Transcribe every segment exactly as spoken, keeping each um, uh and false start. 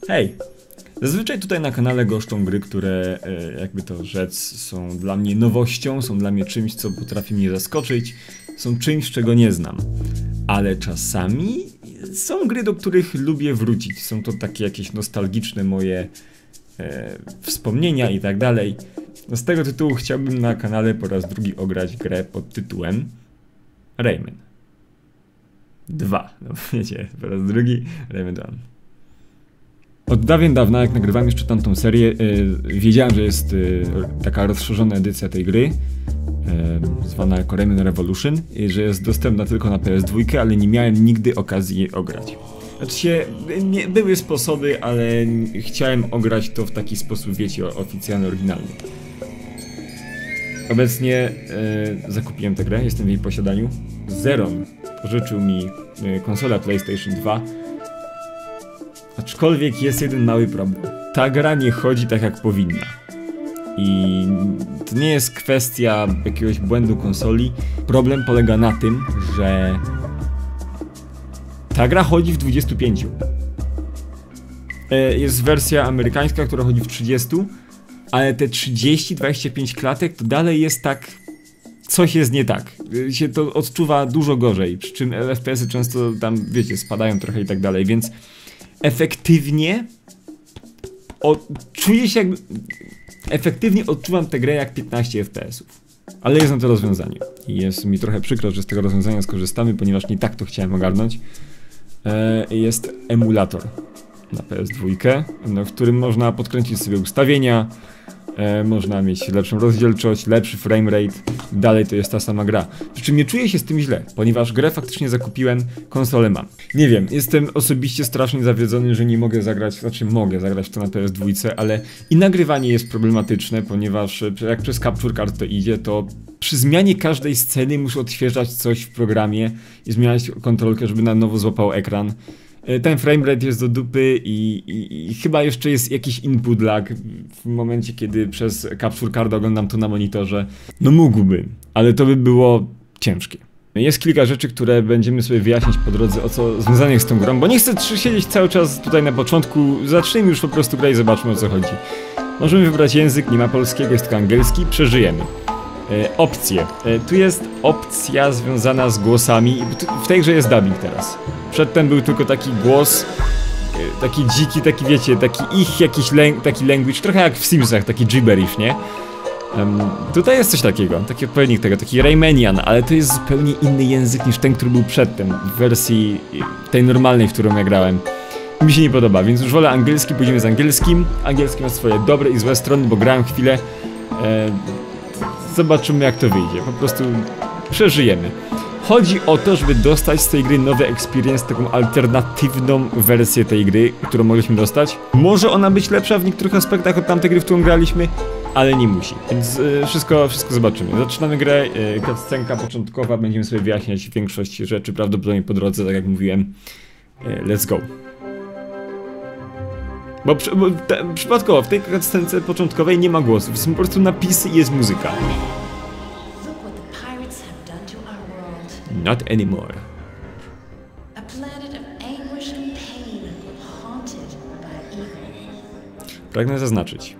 Hej! Zazwyczaj tutaj na kanale goszczą gry, które, jakby to rzec, są dla mnie nowością, są dla mnie czymś, co potrafi mnie zaskoczyć, są czymś, czego nie znam. Ale czasami są gry, do których lubię wrócić. Są to takie jakieś nostalgiczne moje e, wspomnienia i tak dalej. No z tego tytułu chciałbym na kanale po raz drugi ograć grę pod tytułem Rayman dwa. No wiecie, po raz drugi Rayman dwa. Od dawien dawna, jak nagrywałem jeszcze tamtą serię, yy, wiedziałem, że jest yy, taka rozszerzona edycja tej gry, yy, zwana jako Rayman Revolution, i że jest dostępna tylko na P S dwa, ale nie miałem nigdy okazji jej ograć. Znaczy się, nie, były sposoby, ale chciałem ograć to w taki sposób, wiecie, oficjalny, oryginalny. Obecnie yy, zakupiłem tę grę, jestem w jej posiadaniu. Zeron pożyczył mi yy, konsolę PlayStation dwa. Aczkolwiek jest jeden mały problem. Ta gra nie chodzi tak jak powinna. I to nie jest kwestia jakiegoś błędu konsoli. Problem polega na tym, że ta gra chodzi w dwudziestu pięciu. Jest wersja amerykańska, która chodzi w trzydziestu, ale te trzydzieści dwadzieścia pięć klatek to dalej jest tak... Coś jest nie tak. Się to odczuwa dużo gorzej, przy czym F P S-y często tam, wiecie, spadają trochę i tak dalej, więc efektywnie o, czuję się jakby... Efektywnie odczuwam tę grę jak piętnaście F P S-ów. Ale jest na to rozwiązanie. I jest mi trochę przykro, że z tego rozwiązania skorzystamy, ponieważ nie tak to chciałem ogarnąć. E, jest emulator na P S dwa, no, w którym można podkręcić sobie ustawienia, e, można mieć lepszą rozdzielczość, lepszy framerate. Dalej to jest ta sama gra. Przy czym nie czuję się z tym źle, ponieważ grę faktycznie zakupiłem, konsolę mam. Nie wiem, jestem osobiście strasznie zawiedzony, że nie mogę zagrać, znaczy mogę zagrać to na P S dwa, ale i nagrywanie jest problematyczne, ponieważ jak przez Capture Card to idzie, to przy zmianie każdej sceny muszę odświeżać coś w programie i zmieniać kontrolkę, żeby na nowo złapał ekran. Ten framerate jest do dupy i, i, i chyba jeszcze jest jakiś input lag w momencie, kiedy przez Capture Card oglądam to na monitorze. No mógłbym, ale to by było ciężkie. Jest kilka rzeczy, które będziemy sobie wyjaśnić po drodze, o co związanych z tą grą, bo nie chcę siedzieć cały czas tutaj na początku. Zacznijmy już po prostu grę i zobaczmy, o co chodzi. Możemy wybrać język, nie ma polskiego, jest tylko angielski, przeżyjemy. E, opcje. E, tu jest opcja związana z głosami. W tej grze jest dubbing teraz. Przedtem był tylko taki głos, e, taki dziki, taki wiecie, taki ich jakiś lang taki language, trochę jak w Simsach, taki gibberish, nie? Um, tutaj jest coś takiego, taki odpowiednik tego, taki Raymanian, ale to jest zupełnie inny język niż ten, który był przedtem, w wersji tej normalnej, w którą ja grałem. Mi się nie podoba, więc już wolę angielski, pójdziemy z angielskim. Angielski ma swoje dobre i złe strony, bo grałem chwilę. E, Zobaczymy, jak to wyjdzie, po prostu przeżyjemy. Chodzi o to, żeby dostać z tej gry nowy experience, taką alternatywną wersję tej gry, którą mogliśmy dostać. Może ona być lepsza w niektórych aspektach od tamtej gry, w którą graliśmy, ale nie musi, więc y, wszystko, wszystko zobaczymy. Zaczynamy grę, y, cutscenka początkowa, będziemy sobie wyjaśniać większość rzeczy, prawdopodobnie po drodze, tak jak mówiłem. Y, let's go. Bo, przy, bo te, przypadkowo w tej cutscence początkowej nie ma głosów, są po prostu napisy i jest muzyka. Not anymore. Pragnę zaznaczyć,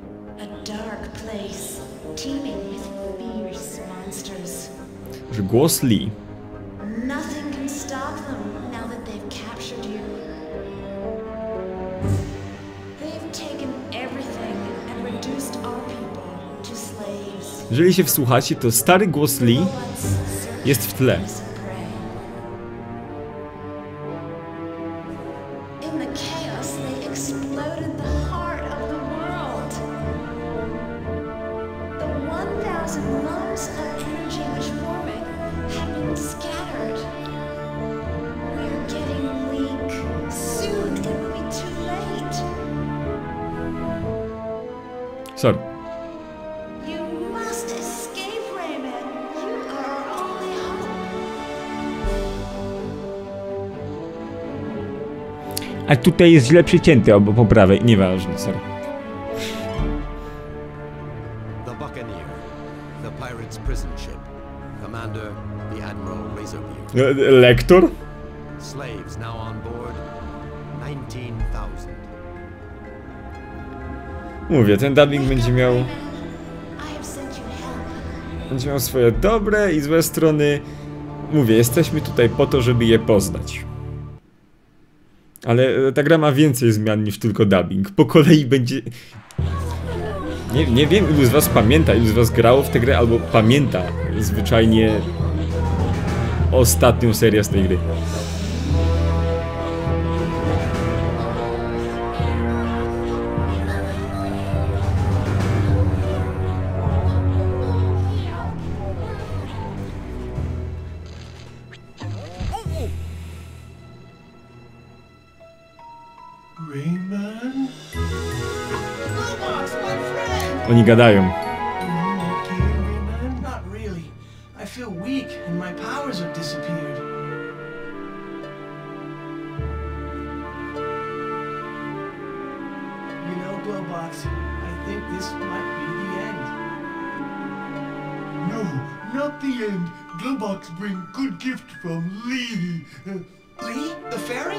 że głos Lee Jeżeli się wsłuchacie, to stary głos Lee jest w tle. Sorry. A tutaj jest źle przycięty, albo po prawej, nieważne, sorry. The Buccaneer, the pirate's prison ship. Commander, the Admiral Razorbeard. Lektor? Slaves now on board, nineteen thousand. Mówię, ten dubbing będzie miał... Będzie miał swoje dobre i złe strony. Mówię, jesteśmy tutaj po to, żeby je poznać. Ale ta gra ma więcej zmian niż tylko dubbing. Po kolei będzie... Nie, nie wiem, ilu z was pamięta, ilu z was grało w tę grę, albo pamięta zwyczajnie ostatnią serię z tej gry. Rayman? Oni gadają. Okay, Rayman? Not really. I feel weak and my powers have disappeared. You know, Glowbox, I think this might be the end. No, not the end. Glowbox bring good gift from Lee. Uh, Lee? The fairy?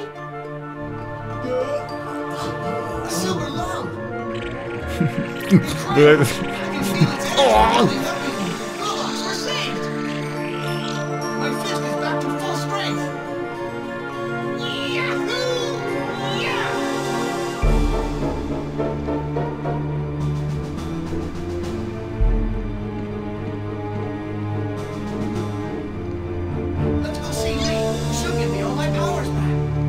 A silver lung! Byłem... I can feel its energy building up in me. Glowbox, we're saved! My fist is back to full strength! Yahoo! Yeah! Let's go see Lee. She'll give me all my powers back.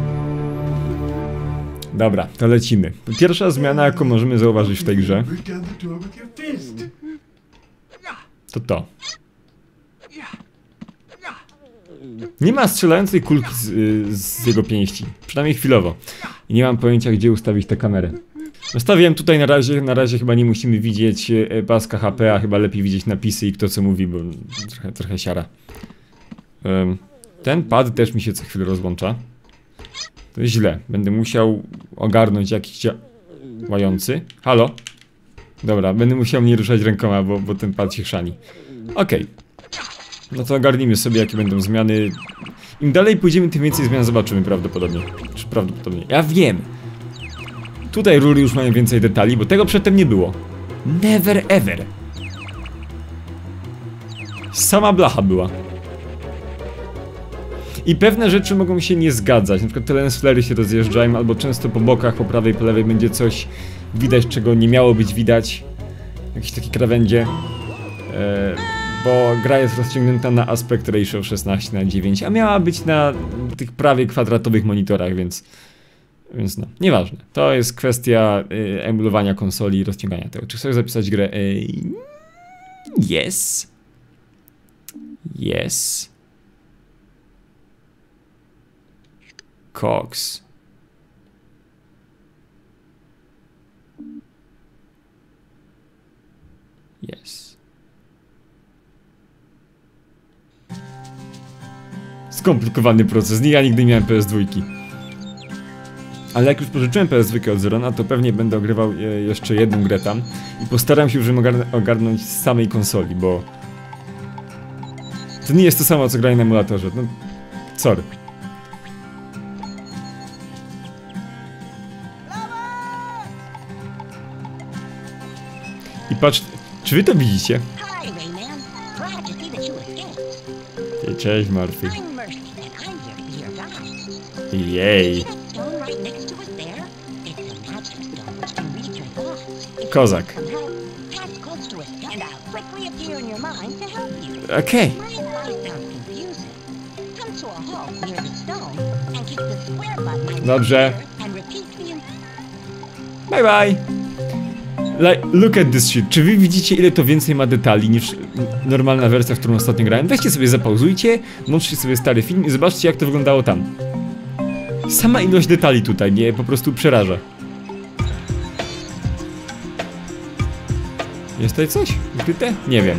Dobra, to lecimy. Pierwsza zmiana, jaką możemy zauważyć w tej grze, break down the door with your fist. to to. Nie ma strzelającej kulki z, y, z jego pięści. Przynajmniej chwilowo. I nie mam pojęcia, gdzie ustawić tę kamerę. Zostawiłem tutaj na razie, na razie chyba nie musimy widzieć y, paska H P, a chyba lepiej widzieć napisy i kto co mówi, bo trochę, trochę siara. Ym, ten pad też mi się co chwilę rozłącza. To jest źle. Będę musiał ogarnąć jakiś działający. Halo? Dobra, będę musiał nie ruszać rękoma, bo, bo ten pad się chrzani. Okej. Okay. No to ogarnijmy sobie, jakie będą zmiany. Im dalej pójdziemy, tym więcej zmian zobaczymy prawdopodobnie. Czy prawdopodobnie. Ja wiem. Tutaj rury już mają więcej detali, bo tego przedtem nie było. Never ever. Sama blacha była. I pewne rzeczy mogą się nie zgadzać. Na przykład te lens flare'y się rozjeżdżają, albo często po bokach, po prawej, po lewej będzie coś widać, czego nie miało być widać. Jakieś takie krawędzie. E, bo gra jest rozciągnięta na aspect ratio szesnaście na dziewięć, a miała być na tych prawie kwadratowych monitorach, więc... Więc no, nieważne. To jest kwestia y, emulowania konsoli i rozciągania tego. Czy chcesz zapisać grę? Y, yes. Yes. Cox. Yes. Skomplikowany proces. Nie, ja nigdy nie miałem P S dwa. Ale jak już pożyczyłem P S dwa od Zerona, to pewnie będę ogrywał e, jeszcze jedną grę tam. I postaram się już ją ogarnąć z samej konsoli, bo... To nie jest to samo, co granie na emulatorze. No, sorry. I patrz, czy wy to widzicie? Hi, Rayman. Glad to see that you escaped. Cześć, Marthy. I'm Mercy, and I'm here to be your guide. Jej. See that stone right next to us there? It's a magic stone which can read your thoughts. If you Kozak. need some help, pass close to it, and I'll quickly appear in your mind to help you. Okej. My advice sounds confusing. Come to a halt near the stone and kick the square button on Dobrze. the and repeat the in- Bye bye. Like, look at this shit. Czy wy widzicie, ile to więcej ma detali niż normalna wersja, w którą ostatnio grałem? Weźcie sobie, zapauzujcie, włączcie sobie stary film i zobaczcie, jak to wyglądało tam. Sama ilość detali tutaj mnie po prostu przeraża. Jest tutaj coś ukryte? Nie wiem.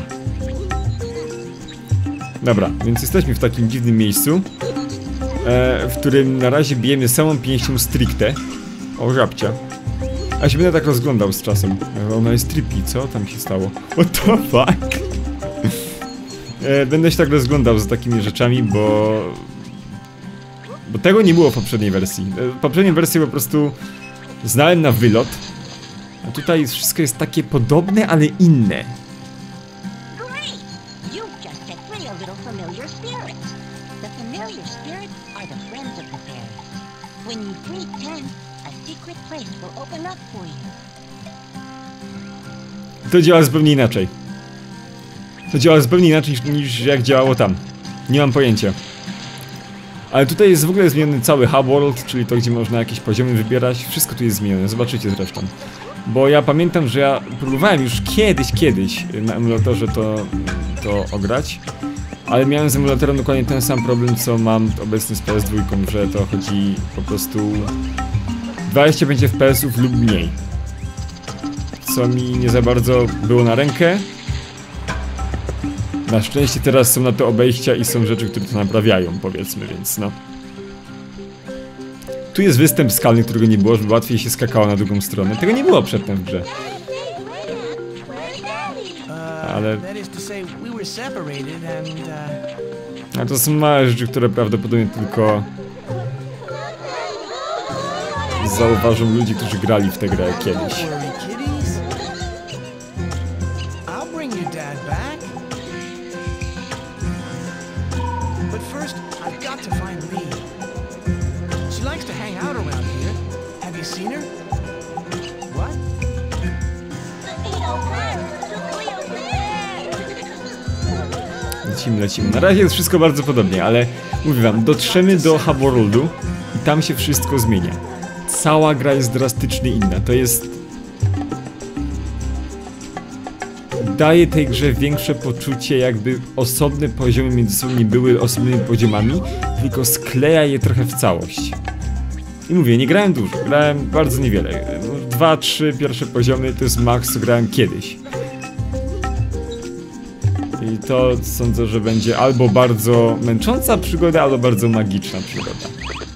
Dobra, więc jesteśmy w takim dziwnym miejscu, e, w którym na razie bijemy samą pięścią stricte. O, żabcia. A się będę tak rozglądał z czasem. Ona jest trippy, co tam się stało? What the fuck? E, będę się tak rozglądał za takimi rzeczami, bo... Bo tego nie było w poprzedniej wersji. E, w poprzedniej wersji po prostu znałem na wylot. A tutaj wszystko jest takie podobne, ale inne. Great! You've just set free a little familiar spirits. The familiar spirits are the friends of the fairies. When you free ten, a secret place will open up for you. To działa zupełnie inaczej. To działa zupełnie inaczej niż, niż jak działało tam. Nie mam pojęcia. Ale tutaj jest w ogóle zmieniony cały Hub World, czyli to, gdzie można jakieś poziomy wybierać. Wszystko tu jest zmienione, zobaczycie zresztą. Bo ja pamiętam, że ja próbowałem już kiedyś, kiedyś na emulatorze to, to ograć. Ale miałem z emulatorem dokładnie ten sam problem, co mam obecnie z P S dwa, że to chodzi po prostu dwadzieścia pięć F P S ów lub mniej. Co mi nie za bardzo było na rękę. Na szczęście teraz są na to obejścia i są rzeczy, które to naprawiają, powiedzmy, więc no. Tu jest występ skalny, którego nie było, żeby łatwiej się skakało na drugą stronę. Tego nie było przedtem w grze. Ale... A to są małe rzeczy, które prawdopodobnie tylko... zauważą ludzi, którzy grali w tę grę kiedyś. Lecimy, lecimy. Na razie jest wszystko bardzo podobnie, ale mówię wam, dotrzemy do Hub Worldu i tam się wszystko zmienia. Cała gra jest drastycznie inna. To jest... daje tej grze większe poczucie, jakby osobne poziomy między sobą nie były osobnymi poziomami, tylko skleja je trochę w całość. I mówię, nie grałem dużo, grałem bardzo niewiele. Dwa, trzy pierwsze poziomy to jest max, co grałem kiedyś. I to sądzę, że będzie albo bardzo męcząca przygoda, albo bardzo magiczna przygoda.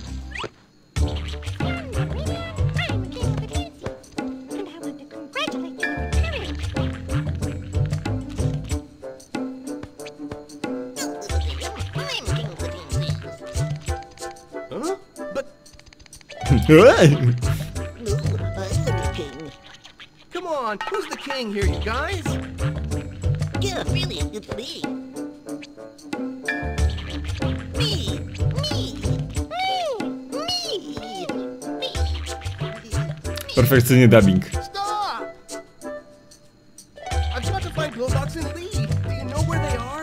Come on, who's the king here, you guys? Yeah, really, it's me. Me, me, me, me, me. Perfekcyjny dubbing. Stop! I've got to find Glowbox and Lee. Do you know where they are?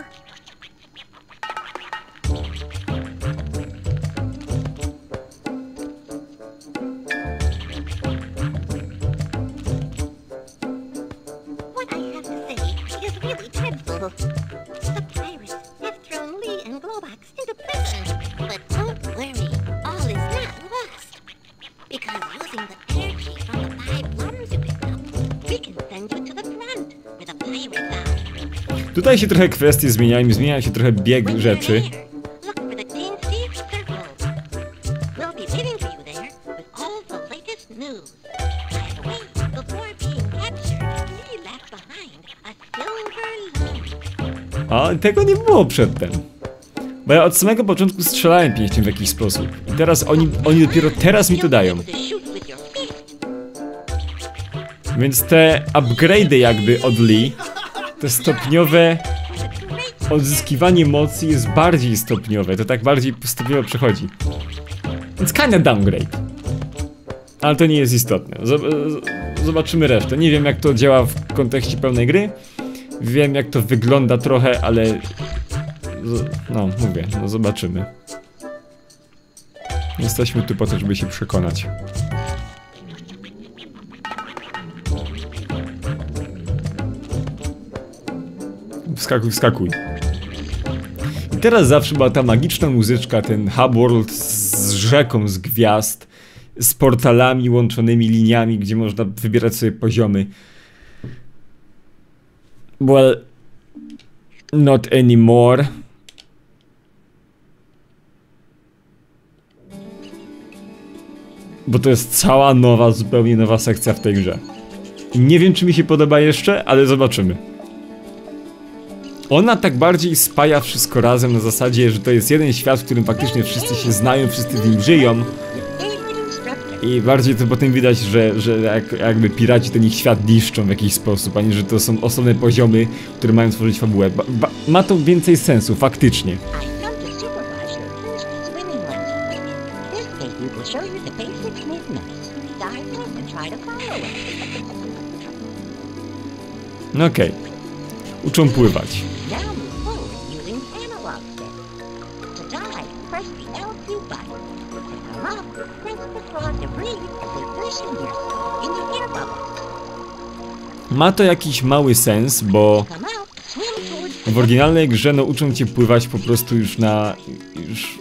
What I have to say is really dreadful. The pirates have thrown Lee and Glowbox into prison. But don't worry, all is not lost. Because using the energy from the five plums you picked up, we can send you to the front, where the pirates are. Tutaj się trochę kwestie zmieniają, zmienia się trochę bieg When you're rzeczy. there, look for the Dean Steve Circle. We'll be waiting for you there with all the latest news. By the way, before being captured, Lee left behind a silver lamp. A tego nie było przedtem. Bo ja od samego początku strzelałem pięścią w jakiś sposób. I teraz oni, oni dopiero teraz mi to dają. You'll be able to shoot with your fist. Więc te upgrade'y jakby od Lee, te stopniowe odzyskiwanie mocy jest bardziej stopniowe. To tak bardziej stopniowo przechodzi. Więc kinda downgrade. Ale to nie jest istotne. Zobaczymy resztę. Nie wiem, jak to działa w kontekście pełnej gry. Wiem, jak to wygląda trochę, ale... no, mówię, no zobaczymy. Jesteśmy tu po to, żeby się przekonać. Wskakuj, wskakuj. I teraz zawsze była ta magiczna muzyczka, ten Hub World z rzeką, z gwiazd, z portalami łączonymi liniami, gdzie można wybierać sobie poziomy. Well, not anymore. Bo to jest cała nowa, zupełnie nowa sekcja w tej grze. I nie wiem, czy mi się podoba jeszcze, ale zobaczymy. Ona tak bardziej spaja wszystko razem na zasadzie, że to jest jeden świat, w którym faktycznie wszyscy się znają, wszyscy w nim żyją. Favorite instructor I bardziej to potem widać, że, że jak, jakby piraci ten ich świat niszczą w jakiś sposób, a nie że to są osobne poziomy, które mają tworzyć fabułę. Ba, ba, ma to więcej sensu, faktycznie. I've come to supervise your first swimming lesson. This baby will show you the basic movements. Dive in and try to follow it. No okej. Okay. Uczą pływać. Now move forward using analog stick. To dive, press the L two button. To come up, press the claw to breathe and position yourself in the air bubble. Ma to jakiś mały sens, bo Come out, swim towards the w oryginalnej grze no uczą cię pływać po prostu już na... już...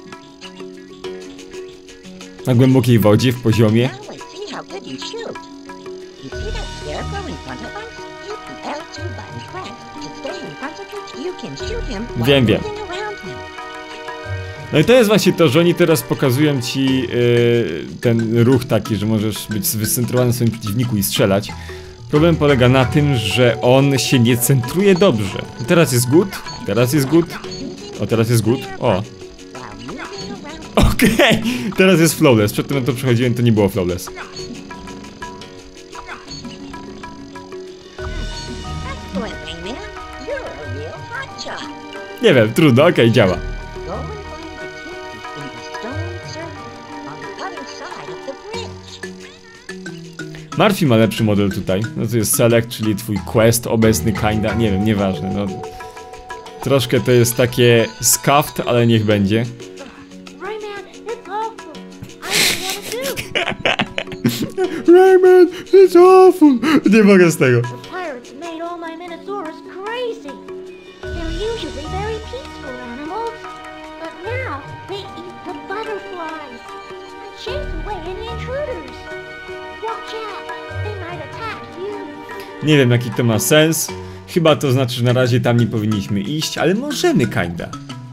na głębokiej wodzie, w poziomie. Now let's see how good you shoot. You see that scarecrow in front of us? Hit the L two button press to stay in front of it. You can shoot him while Wiem, wiem. moving around him. No i to jest właśnie to, że oni teraz pokazują ci yy, ten ruch taki, że możesz być scentrowany w swoim przeciwniku i strzelać. Problem polega na tym, że on się nie centruje dobrze. Teraz jest good, teraz jest good. O, teraz jest good. O. While moving around. Okej, okay. Teraz jest flawless. Przedtem to przechodziłem, to nie było flawless. Excellent, Rayman. You're a real hotshot. Nie wiem, trudno, okej, okay, działa. Go and find the key in the stone circle on the other side of the bridge. Marfi ma lepszy model tutaj. No to jest select, czyli twój quest obecny kinda. Nie wiem, nieważne, no. Troszkę to jest takie scuffed, ale niech będzie. Rayman, it's awful. I don't want to do. Rayman, it's awful. Nie mogę z tego. The pirates made all my Minosaurus crazy. They're usually very peaceful animals, but now they eat the butterflies and chase away any intruders. Watch out, they might attack you. Nie wiem jaki to ma sens. Chyba to znaczy, że na razie tam nie powinniśmy iść, ale możemy kinda.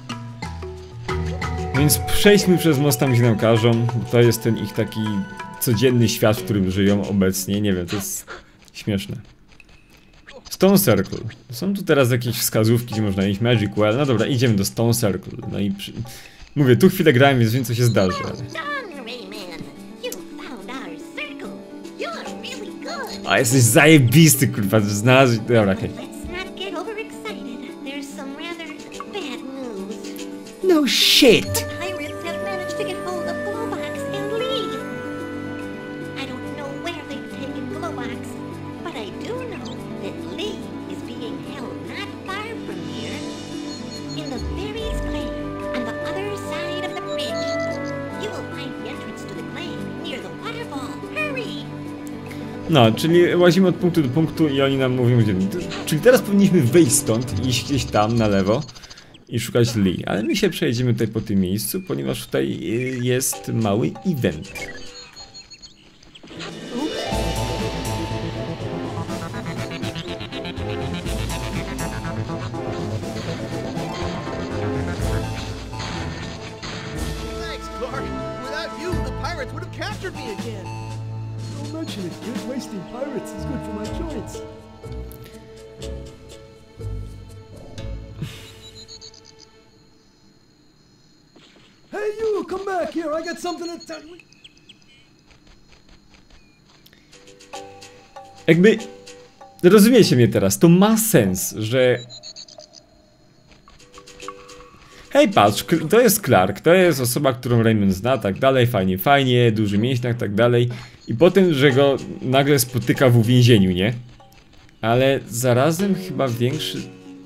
Więc przejdźmy przez most, tam gdzie nam każą, bo to jest ten ich taki codzienny świat, w którym żyją obecnie. Nie wiem, to jest śmieszne. Stone Circle. Są tu teraz jakieś wskazówki, gdzie można iść. Magic Well. No dobra, idziemy do Stone Circle. No i przy... mówię, tu chwilę grałem, więc wiem co się zdarzy. Ale... Done, Rayman. You found our circle. You're really good. A jesteś zajebisty, kurwa, znalazłeś... Dobra, okej. Let's not get overexcited. There's some rather bad news. No shit! Pirates have managed to get hold of Globox and Lee. I don't know where they've taken Globox, but I do know that Lee is being held not far from here, in the Fairies' Glade, on the other side of the bridge. You will find the entrance to the glade near the waterfall. Hurry! No, czyli łazimy od punktu do punktu i oni nam mówią gdzie. Czyli teraz powinniśmy wyjść stąd, iść gdzieś tam na lewo i szukać Lee. Ale my się przejedziemy tutaj po tym miejscu, ponieważ tutaj jest mały event. Thanks, Clark. Without you, the pirates would have captured me again. Don't mention it, kid. Wasting pirates is good for my joints. Hey, you! Come back here! I got something to tell you. Jakby... rozumiecie mnie teraz, to ma sens, że... Hej, patrz, to jest Clark, to jest osoba, którą Rayman zna, tak dalej, fajnie, fajnie, duży mięśniak, tak dalej. I potem, że go nagle spotyka w uwięzieniu, nie? Ale zarazem chyba większy...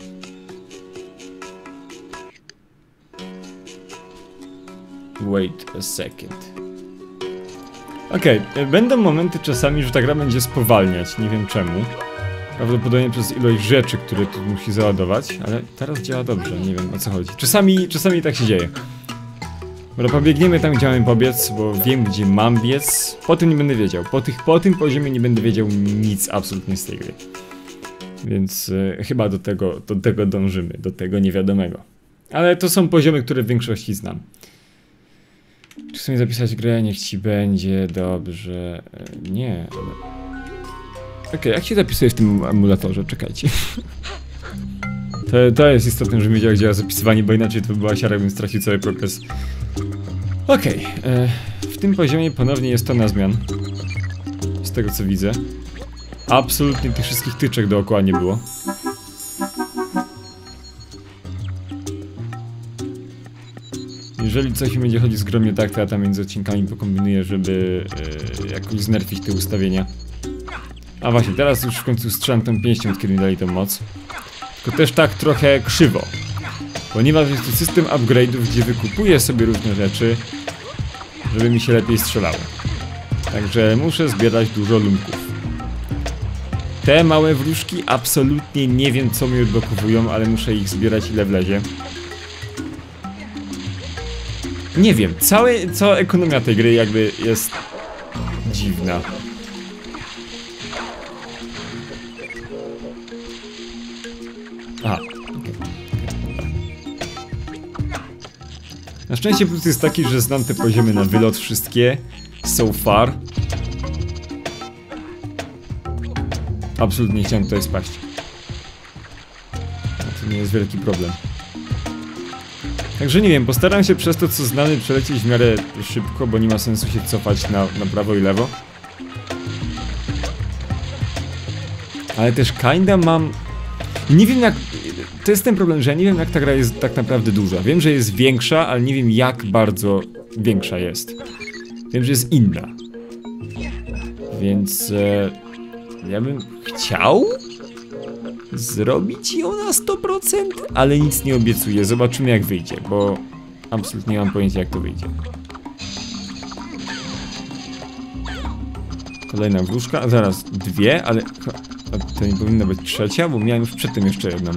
Wait a second. Okej, okay, będą momenty czasami, że ta gra będzie spowalniać, nie wiem czemu. Prawdopodobnie przez ilość rzeczy, które tu musi załadować, ale teraz działa dobrze, nie wiem o co chodzi. Czasami, czasami tak się dzieje. Dobra, pobiegniemy tam, gdzie mamy pobiec, bo wiem, gdzie mam biec. Po tym nie będę wiedział. Po, tych, po tym poziomie nie będę wiedział nic absolutnie z tej gry. Więc e, chyba do tego, do tego dążymy, do tego niewiadomego. Ale to są poziomy, które w większości znam. Czy chcę mi zapisać grę? Niech ci będzie, dobrze. E, nie. Okej, okay, jak się zapisuje w tym emulatorze? Czekajcie. To, to jest istotne, żebym wiedział, gdzie działa zapisywanie, bo inaczej to by była siara, bym stracił cały progres. Okej, okay, w tym poziomie ponownie jest to na zmian. Z tego co widzę. Absolutnie tych wszystkich tyczek dookoła nie było. Jeżeli coś mi będzie chodzić zgromnie tak, to ja tam między odcinkami pokombinuję, żeby yy, jakoś znerfić te ustawienia. A właśnie, teraz już w końcu strzelam tą pięścią, od kiedy mi dali tę moc. Tylko też tak trochę krzywo. Ponieważ jest to system upgrade'ów, gdzie wykupuję sobie różne rzeczy, żeby mi się lepiej strzelało. Także muszę zbierać dużo lumków. Te małe wróżki absolutnie nie wiem, co mi odblokowują, ale muszę ich zbierać ile wlezie. Nie wiem, całe, cała ekonomia tej gry jakby jest dziwna. Aha. Na szczęście plus jest taki, że znam te poziomy na wylot wszystkie so far. Absolutnie nie chciałem tutaj spaść. To nie jest wielki problem. Także nie wiem, postaram się przez to co znamy przelecieć w miarę szybko, bo nie ma sensu się cofać na, na prawo i lewo. Ale też kinda mam... Nie wiem jak... To jest ten problem, że ja nie wiem jak ta gra jest tak naprawdę duża. Wiem, że jest większa, ale nie wiem jak bardzo większa jest. Wiem, że jest inna. Więc... E, ja bym chciał... zrobić ją na sto procent, ale nic nie obiecuję. Zobaczymy jak wyjdzie, bo absolutnie nie mam pojęcia jak to wyjdzie. Kolejna wróżka, a zaraz dwie, ale to nie powinna być trzecia, bo miałem już przedtem jeszcze jedną.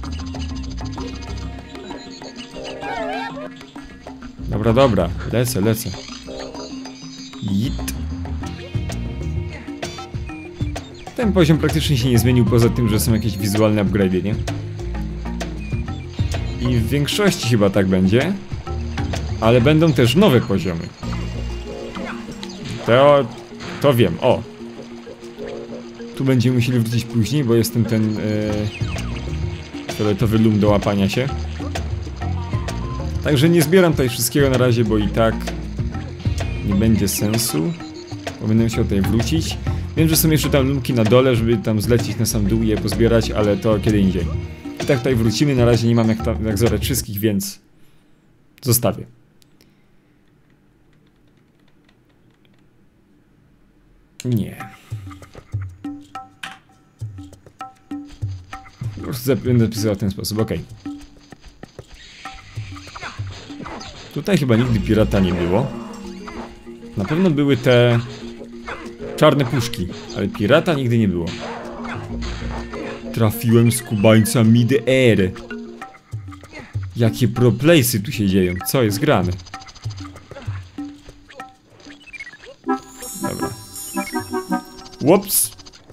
Dobra, dobra, lecę, lecę. Jit. Ten poziom praktycznie się nie zmienił, poza tym, że są jakieś wizualne upgrade'y, nie? I w większości chyba tak będzie. Ale będą też nowe poziomy. To... to wiem, o! Tu będziemy musieli wrócić później, bo jestem ten... Yy, fioletowy lum do łapania się. Także nie zbieram tutaj wszystkiego na razie, bo i tak... nie będzie sensu. Bo będę musiał tutaj wrócić. Wiem, że są jeszcze tam lumki na dole, żeby tam zlecieć na sam dół i je pozbierać, ale to kiedy indziej. I tak tutaj wrócimy, na razie nie mam jak, tam, jak zebrać wszystkich, więc zostawię. Nie. Po prostu będę pisał w ten sposób, okej. Tutaj chyba nigdy pirata nie było. Na pewno były te... czarne puszki, ale pirata nigdy nie było. Trafiłem z kubańca mid-air. Jakie pro-playsy tu się dzieją, co jest grane? Dobra. Łops.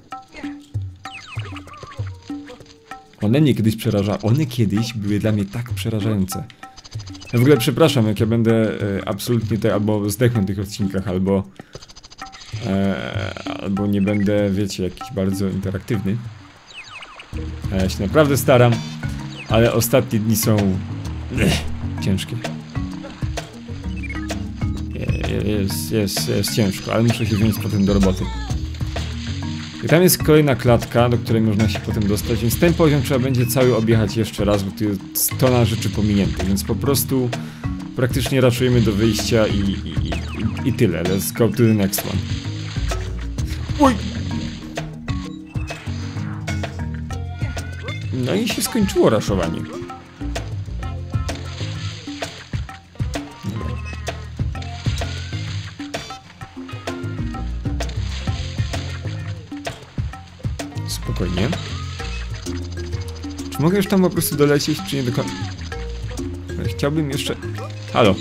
One mnie kiedyś przerażały. One kiedyś były dla mnie tak przerażające. Ja w ogóle przepraszam, jak ja będę e, absolutnie te, albo zdechnę w tych odcinkach, albo e, albo nie będę, wiecie, jakiś bardzo interaktywny. A ja się naprawdę staram, ale ostatnie dni są ech, ciężkie. Jest, jest, jest ciężko, ale muszę się wziąć potem do roboty. I tam jest kolejna klatka, do której można się potem dostać, więc ten poziom trzeba będzie cały objechać jeszcze raz, bo tu jest tona rzeczy pominiętych, więc po prostu praktycznie raszujemy do wyjścia i, i, i, i tyle. Let's go to the next one. Uj! No i się skończyło raszowanie. Spokojnie. Czy mogę już tam po prostu dolecieć, czy nie do końca? Chciałbym jeszcze... Halo.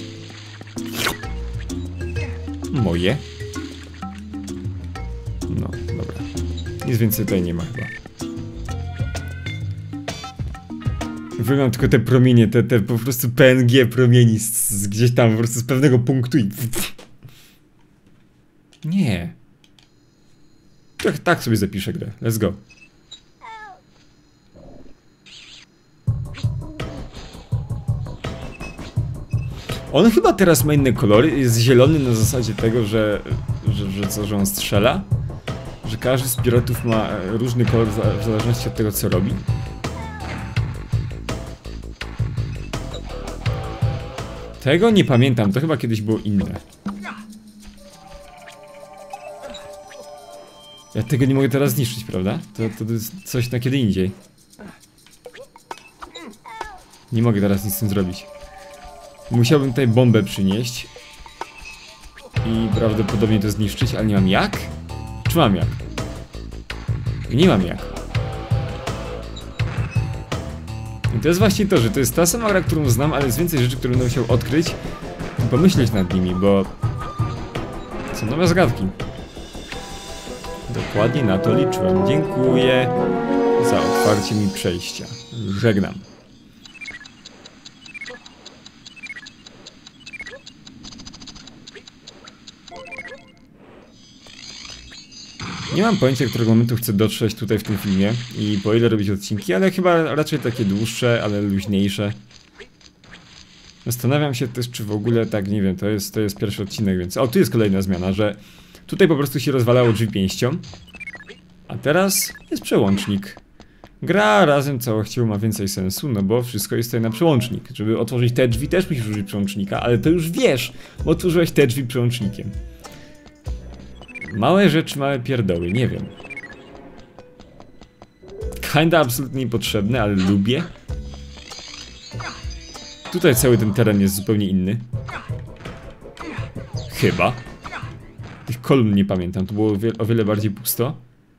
Moje. No, dobra. Nic więcej tutaj nie ma chyba. Wyglądam tylko te promienie, te, te po prostu P N G promieni z, z gdzieś tam po prostu z pewnego punktu i... Nie. Tak, tak sobie zapiszę grę. Let's go. On chyba teraz ma inne kolory, jest zielony na zasadzie tego, że, że, że co, że on strzela? Że każdy z piratów ma różny kolor w zależności od tego, co robi. Tego nie pamiętam, to chyba kiedyś było inne. Ja tego nie mogę teraz zniszczyć, prawda? To, to jest coś na kiedy indziej. Nie mogę teraz nic z tym zrobić. Musiałbym tutaj bombę przynieść i prawdopodobnie to zniszczyć, ale nie mam jak? Czy mam jak? Nie mam jak. I to jest właśnie to, że to jest ta sama gra, którą znam, ale jest więcej rzeczy, które będę musiał odkryć i pomyśleć nad nimi, bo są nowe zagadki. Dokładnie na to liczyłem. Dziękuję za otwarcie mi przejścia. Żegnam. Nie mam pojęcia, którego momentu chcę dotrzeć tutaj w tym filmie i po ile robić odcinki, ale chyba raczej takie dłuższe, ale luźniejsze. Zastanawiam się też, czy w ogóle tak, nie wiem, to jest, to jest pierwszy odcinek, więc... O, tu jest kolejna zmiana, że tutaj po prostu się rozwalało drzwi pięścią, a teraz jest przełącznik. Gra razem całościowo ma więcej sensu, no bo wszystko jest tutaj na przełącznik. Żeby otworzyć te drzwi też musisz użyć przełącznika, ale to już wiesz, bo otworzyłeś te drzwi przełącznikiem. Małe rzeczy, małe pierdoły, nie wiem. Kinda absolutnie niepotrzebne, ale lubię. Tutaj cały ten teren jest zupełnie inny. Chyba. Tych kolumn nie pamiętam, to było o wiele bardziej pusto.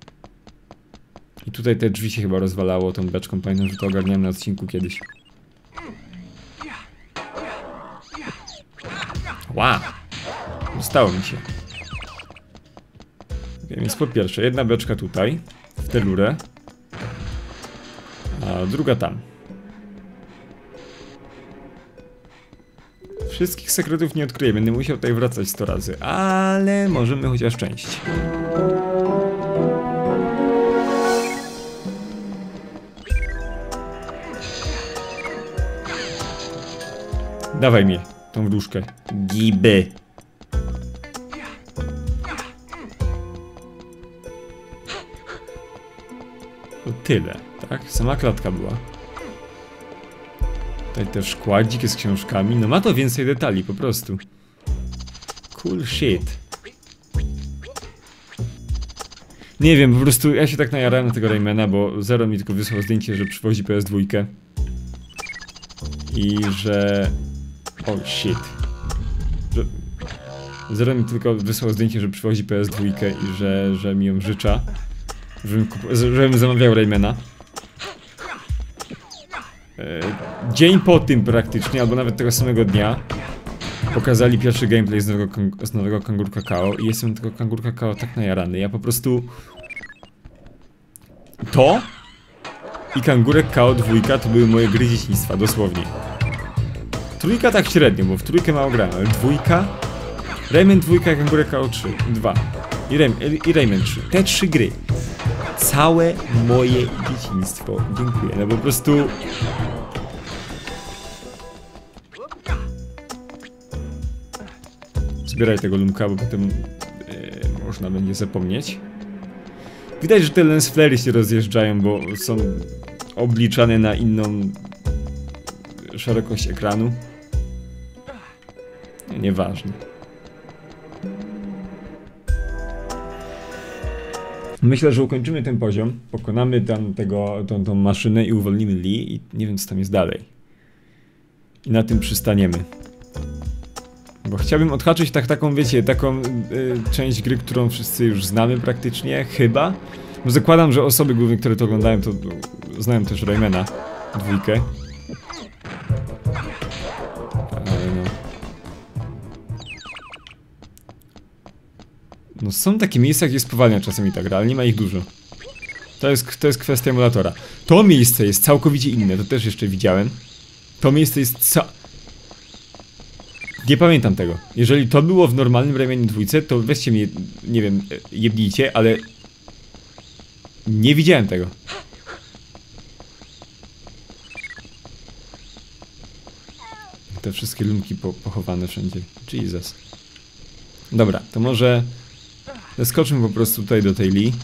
I tutaj te drzwi się chyba rozwalało tą beczką, pamiętam, że to ogarniałem na odcinku kiedyś. Wow! Zostało mi się. Okay, więc po pierwsze, jedna beczka tutaj, w tę rurę, a druga tam. Wszystkich sekretów nie odkryję, będę musiał tutaj wracać sto razy, ale możemy chociaż część. Dawaj mnie, tą wróżkę. Giby. To tyle, tak? Sama klatka była. Tutaj też kładzik z książkami. No ma to więcej detali, po prostu. Cool shit. Nie wiem, po prostu ja się tak najarałem na tego Raymana, bo Zero mi tylko wysłał zdjęcie, że przywozi P S dwa. I że... Oh shit. Że... Zero mi tylko wysłał zdjęcie, że przywozi P S dwa i że, że mi ją życza. Żebym, żebym zamawiał Raymana. E, dzień po tym praktycznie, albo nawet tego samego dnia pokazali pierwszy gameplay z nowego, z nowego Kangur Kakao i jestem tego Kangur Kakao tak najarany. Ja po prostu... To i Kangurek K O dwa to były moje gry dzieciństwa, dosłownie. Trójka tak średnio, bo w trójkę mało grałem, ale dwójka... Rayman dwa, Kangurek K O trzy, dwa i, Ray, i Rayman trzy. Te trzy gry. Całe moje dzieciństwo. Dziękuję, no po prostu... Zbieraj tego lumka, bo potem e, można będzie zapomnieć. Widać, że te lens flare'y się rozjeżdżają, bo są obliczane na inną szerokość ekranu. Nieważne. Myślę, że ukończymy ten poziom, pokonamy tam tego, tą, tą maszynę i uwolnimy Lee i nie wiem, co tam jest dalej. I na tym przystaniemy. Bo chciałbym odhaczyć tak, taką, wiecie, taką y, część gry, którą wszyscy już znamy praktycznie, chyba. Bo zakładam, że osoby główne, które to oglądają, to znają też Raymana dwójkę. Ale no... No są takie miejsca, gdzie spowalnia czasami ta gra, ale nie ma ich dużo. To jest, to jest kwestia emulatora. To miejsce jest całkowicie inne, to też jeszcze widziałem. To miejsce jest ca... Nie pamiętam tego. Jeżeli to było w normalnym Raymanie dwójce, to weźcie mnie, nie wiem, jebnijcie, ale... Nie widziałem tego. To te wszystkie lumki po pochowane wszędzie. Jesus. Dobra, to może zeskoczmy po prostu tutaj do tej Lee.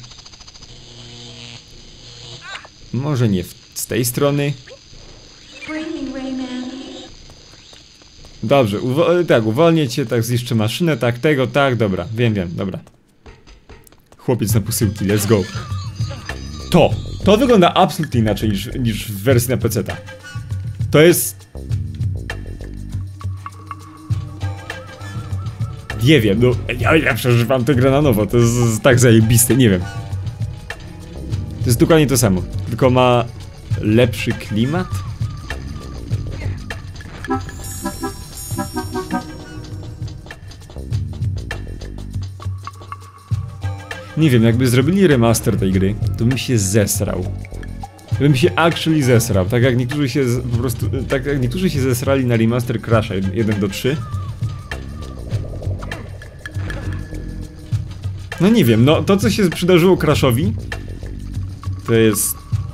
Może nie w, z tej strony. Dobrze, uwo tak, uwolnię cię, tak zniszczę maszynę, tak, tego, tak, dobra, wiem, wiem, dobra. Chłopiec na posyłki, let's go. To, to wygląda absolutnie inaczej niż, niż w wersji na peceta. To jest... Nie wiem, no, ja, ja przeżywam tę grę na nowo, to jest, jest tak zajebiste, nie wiem. To jest dokładnie to samo, tylko ma lepszy klimat? Nie wiem, jakby zrobili remaster tej gry, to bym się zesrał. Bym się actually zesrał, tak jak niektórzy się z, po prostu, tak jak niektórzy się zesrali na remaster Crash'a jeden do trzy. No nie wiem, no to co się przydarzyło Crashowi, to jest...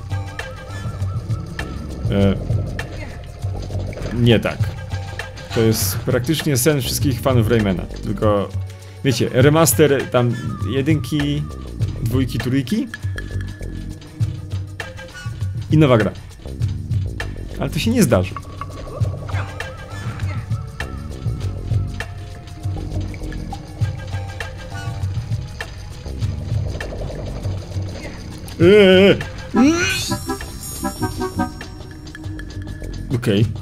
E, nie tak. To jest praktycznie sen wszystkich fanów Raymana, tylko... Wiecie, remaster tam jedynki, dwójki, trójki i nowa gra. Ale to się nie zdarzy. Eee! Okej. Okay.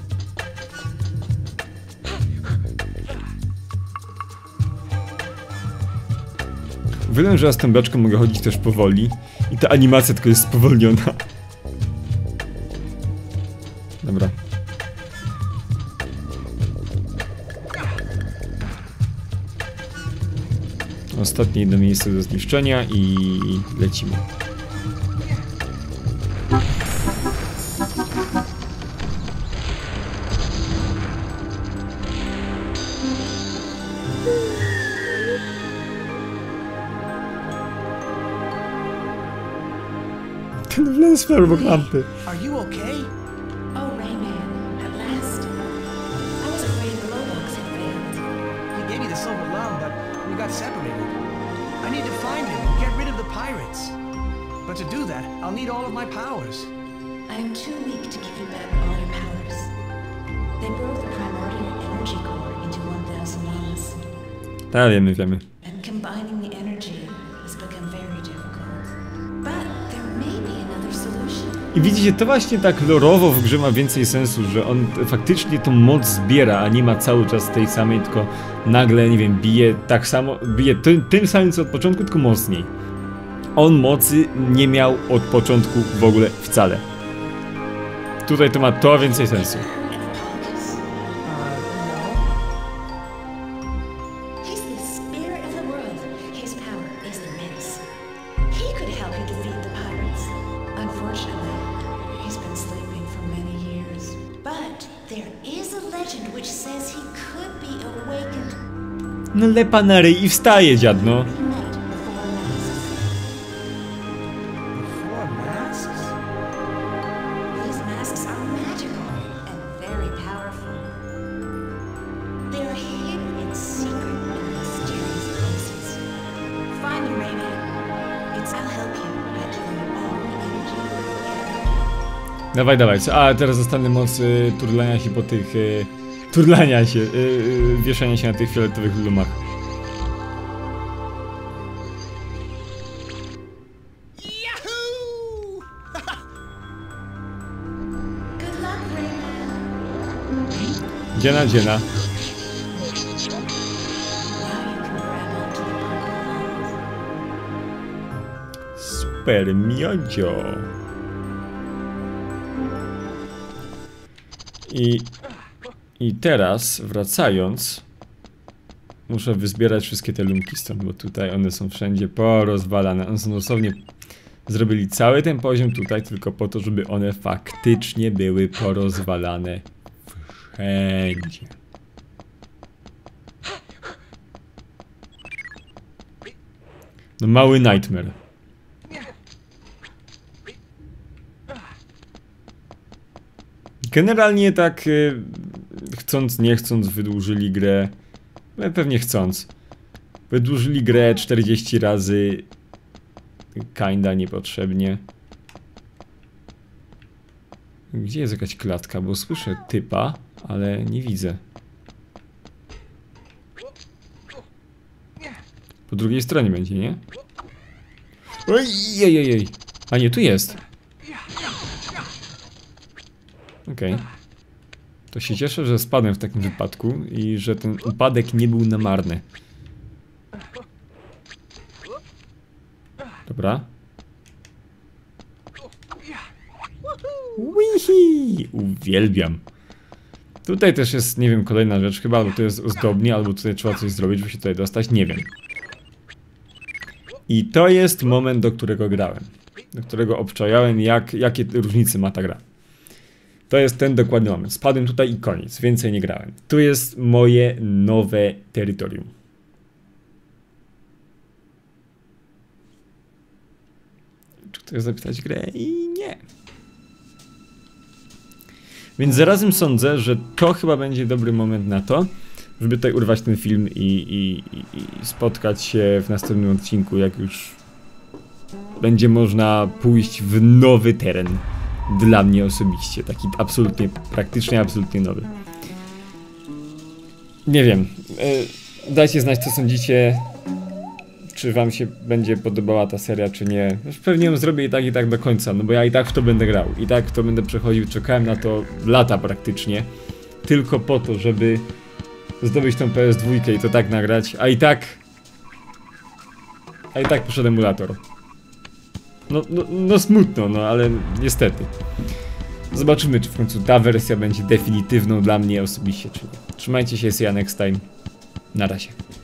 Wiem, że ja z tą beczką mogę chodzić też powoli i ta animacja tylko jest spowolniona. Dobra. Ostatnie jedno miejsce do zniszczenia i lecimy. Ten wlęsfer obok lampy. Are you okay? Oh, Rayman, at last. I was afraid the Lobox had failed. He gave me the silver lung, but we got separated. I need to find him and get rid of the pirates. But to do that, I'll need all of my powers. I am too weak to give you back all your powers. They broke the primordial energy core into one thousand lungs. Tak, wiemy, wiemy. And combining the energy has become very difficult. But there may be another solution. I widzicie, to właśnie tak lorowo w grze ma więcej sensu, że on faktycznie tą moc zbiera, a nie ma cały czas tej samej, tylko nagle, nie wiem, bije tak samo, bije tym, tym samym co od początku, tylko mocniej. On mocy nie miał od początku w ogóle wcale. Tutaj to ma to więcej sensu. He's the spirit of the world. His power is immense. He could help you defeat the pirates. Unfortunately, he's been sleeping for many years. But there is a legend which says he could be awakened. No lepa na ryj i wstaje, dziad, no. Four masks? These masks are magical and very powerful. They are hidden in secret and mysterious places. Find them, Rayman. It's I'll help you by giving you all the energy you get. Dawaj, dawaj. A teraz dostanę moc y, turlania się po tych... Y, turlania się, y, y, wieszania się na tych fioletowych lumach. Yahoo! Good luck, Rayman. Dziena, dziena. Now you can grab onto the purple lines. Super miodzio. I... I teraz, wracając, muszę wyzbierać wszystkie te lumki stąd, bo tutaj one są wszędzie porozwalane. One są dosłownie... Zrobili cały ten poziom tutaj tylko po to, żeby one faktycznie były porozwalane wszędzie. No mały nightmare. Generalnie tak, chcąc nie chcąc wydłużyli grę, no, pewnie chcąc, wydłużyli grę czterdzieści razy, kinda niepotrzebnie. Gdzie jest jakaś klatka? Bo słyszę typa, ale nie widzę. Po drugiej stronie będzie, nie? Ojej, ojej, ojej. A nie, tu jest. Okej. Okay. To się cieszę, że spadłem w takim wypadku i że ten upadek nie był na marny. Dobra. Wihi! Uwielbiam. Tutaj też jest, nie wiem, kolejna rzecz. Chyba albo to jest ozdobnie, albo tutaj trzeba coś zrobić, żeby się tutaj dostać. Nie wiem. I to jest moment, do którego grałem. Do którego obczajałem, jak, jakie różnice ma ta gra. To jest ten dokładny moment. Spadłem tutaj i koniec. Więcej nie grałem. Tu jest moje nowe terytorium. Czy ktoś zapisać grę? I nie. Więc zarazem sądzę, że to chyba będzie dobry moment na to, żeby tutaj urwać ten film i, i, i spotkać się w następnym odcinku, jak już będzie można pójść w nowy teren. Dla mnie osobiście. Taki absolutnie, praktycznie absolutnie nowy. Nie wiem. Dajcie znać, co sądzicie. Czy wam się będzie podobała ta seria, czy nie. Pewnie ją zrobię i tak, i tak do końca, no bo ja i tak w to będę grał. I tak w to będę przechodził. Czekałem na to lata praktycznie. Tylko po to, żeby zdobyć tą P S dwa i to tak nagrać. A i tak... A i tak poszedł emulator. No, no, no smutno, no ale niestety. Zobaczymy, czy w końcu ta wersja będzie definitywną dla mnie osobiście, czy nie. Trzymajcie się, see you next time. Na razie.